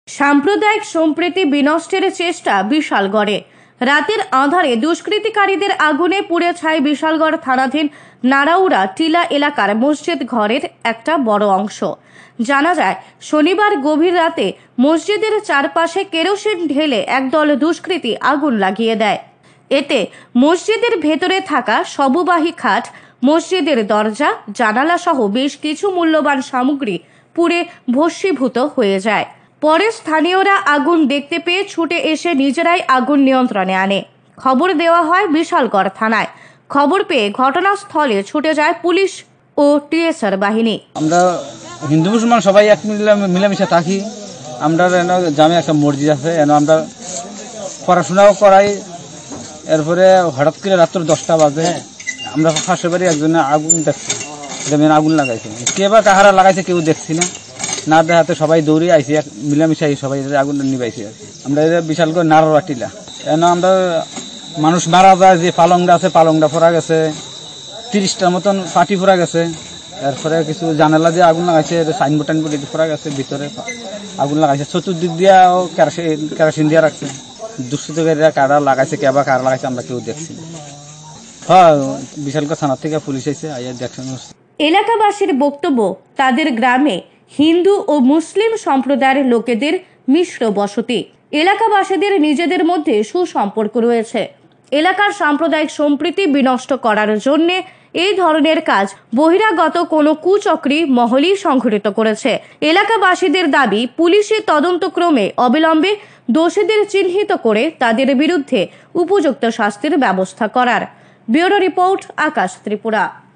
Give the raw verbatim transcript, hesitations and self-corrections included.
সাম্প্রদায়িক সম্প্রীতি বিনষ্টের চেষ্টা বিশালগড়ে। রাতের আঁধারে দুষ্কৃতিকারীদের আগুনে পুড়ে ছাই বিশালগড় থানাধীন নারাউড়া টিলা এলাকার মসজিদ ঘরের একটা বড় অংশ। জানা যায়, শনিবার গভীর রাতে মসজিদের চারপাশে কেরোসিন ঢেলে একদল দুষ্কৃতী আগুন লাগিয়ে দেয়। এতে মসজিদের ভেতরে থাকা শববাহী খাট, মসজিদের দরজা, জানালা সহ বেশ কিছু মূল্যবান সামগ্রী পুড়ে ভস্মীভূত হয়ে যায়। পরে স্থানীয়রা আগুন দেখতে পেয়ে ছুটে এসে নিজেরাই আগুন নিয়ন্ত্রণে আনে। খবর দেওয়া হয় বিশালগড় থানায়। খবর পেয়ে ঘটনাস্থলে ছুটে যায় পুলিশ ও টিএসআর বাহিনী। আমরা হিন্দু মুসলমান সবাই এক মিলেমিশে থাকি। আমরা জামে একটা মসজিদ আছে, এনে আমরা পড়াশোনাও করাই। এরপরে হঠাৎ করে রাত্র দশটা বাজে আমরা পাশের বাড়ি একজনে আগুন দেখছি, আগুন লাগাইছে। কে বা কাহারা লাগাইছে কেউ দেখছি না, না দেখাতে সবাই দৌড়ে আইসি, এক মিলামিশাই সবাই আগুন নিবাইছি। আমরা বিশাল করে নারাউড়া টিলা, এন আমরা মানুষ মারা যায় যে পালংটা আছে, পালংটা ফোরা গেছে, তিরিশটার মতন পাটি ফোরা গেছে। এরপরে কিছু জানালা দিয়ে আগুন লাগাইছে, সাইনবোর্ড টাইনবোর্ড এটি ফোরা গেছে, ভিতরে আগুন লাগাইছে। চতুর্দিক দিয়েও কেরোসিন কেরোসিন দিয়ে রাখছে। দুষ্কৃতকারীরা কারা লাগাইছে, কে বা কারা লাগাইছে আমরা কেউ দেখছি না। হ্যাঁ, বিশালগড় থানা থেকে পুলিশ এসে আইয়া দেখছেন। এলাকাবাসীর বক্তব্য, তাদের গ্রামে হিন্দু ও মুসলিম সম্প্রদায়ের লোকেদের মিশ্র বসতি। এলাকাবাসীদের নিজেদের মধ্যে সুসম্পর্ক রয়েছে। এলাকার সাম্প্রদায়িক সম্প্রীতি বিনষ্ট করার জন্য এই ধরনের কাজ বহিরাগত কোনো কুচক্রী মহলই সংঘটিত করেছে। এলাকাবাসীদের দাবি, পুলিশি তদন্তক্রমে অবিলম্বে দোষীদের চিহ্নিত করে তাদের বিরুদ্ধে উপযুক্ত শাস্তির ব্যবস্থা করার। Bureau report, Akash Tripura.